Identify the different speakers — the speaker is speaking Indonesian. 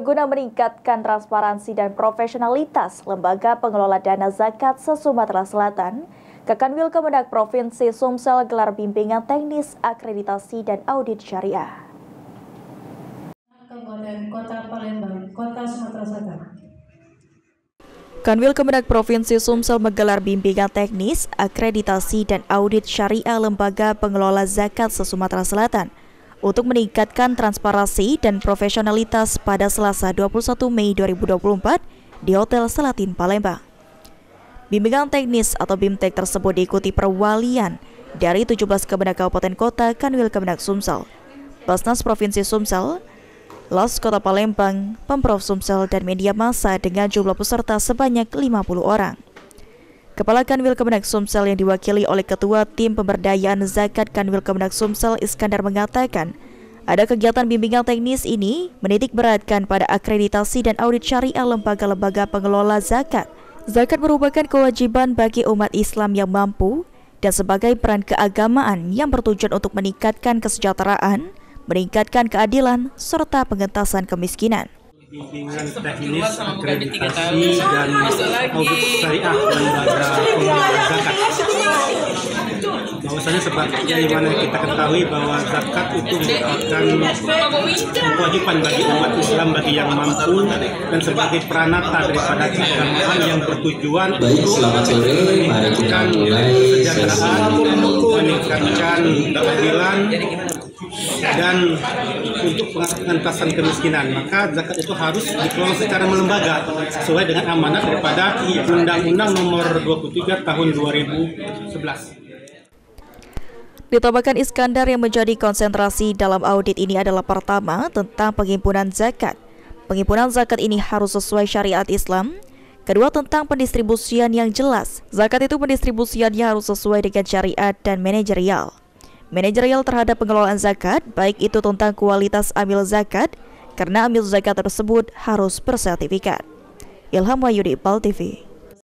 Speaker 1: guna meningkatkan transparansi dan profesionalitas lembaga pengelola dana zakat se-Sumatera Selatan, Kekanwil Kemenag Provinsi Sumsel gelar bimbingan teknis akreditasi dan audit syariah.
Speaker 2: Kabupaten Kota Palembang, Kota Sumatera Selatan.
Speaker 1: Kanwil Kemenag Provinsi Sumsel menggelar bimbingan teknis, akreditasi, dan audit syariah lembaga pengelola zakat se-Sumatera Selatan untuk meningkatkan transparansi dan profesionalitas pada Selasa 21 Mei 2024 di Hotel Selatin Palembang. Bimbingan teknis atau BIMTEK tersebut diikuti perwalian dari 17 Kemenag Kabupaten Kota Kanwil Kemenag Sumsel, Basnas Provinsi Sumsel, LAS Kota Palembang, Pemprov Sumsel, dan media massa dengan jumlah peserta sebanyak 50 orang. Kepala Kanwil Kemenag Sumsel yang diwakili oleh Ketua Tim Pemberdayaan Zakat Kanwil Kemenag Sumsel Iskandar mengatakan, ada kegiatan bimbingan teknis ini menitik beratkan pada akreditasi dan audit syariah lembaga-lembaga pengelola zakat. Zakat merupakan kewajiban bagi umat Islam yang mampu dan sebagai peran keagamaan yang bertujuan untuk meningkatkan kesejahteraan, meningkatkan keadilan, serta pengentasan kemiskinan.
Speaker 3: Bimbingan teknis akreditasi dan audit syariah lembaga pengelola zakat. Bahwasanya sebagaimana kita ketahui bahwa zakat itu merupakan kewajiban bagi umat Islam, bagi yang mampu, dan sebagai peranata daripada keagamaan yang bertujuan untuk meningkatkan kesejahteraan, meningkatkan keadilan, dan untuk pengentasan kemiskinan. Maka zakat itu harus dikelola secara melembaga sesuai dengan amanat daripada Undang-Undang Nomor 23 Tahun 2011.
Speaker 1: Ditambahkan Iskandar, yang menjadi konsentrasi dalam audit ini adalah pertama tentang penghimpunan zakat. Penghimpunan zakat ini harus sesuai syariat Islam. Kedua, tentang pendistribusian yang jelas. Zakat itu pendistribusiannya harus sesuai dengan syariat dan manajerial. Manajerial terhadap pengelolaan zakat, baik itu tentang kualitas amil zakat, karena amil zakat tersebut harus bersertifikat. Ilham Wahyudi, PAL TV.